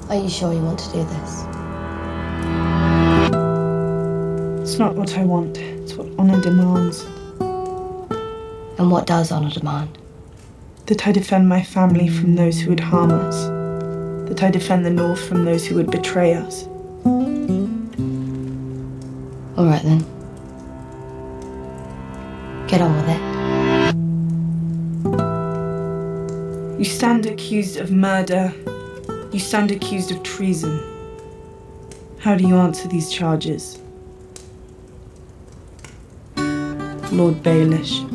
Are you sure you want to do this? It's not what I want, it's what honour demands. And what does honour demand? That I defend my family from those who would harm us. That I defend the North from those who would betray us. All right then. Get on with it. You stand accused of murder. You stand accused of treason. How do you answer these charges? Lord Baelish.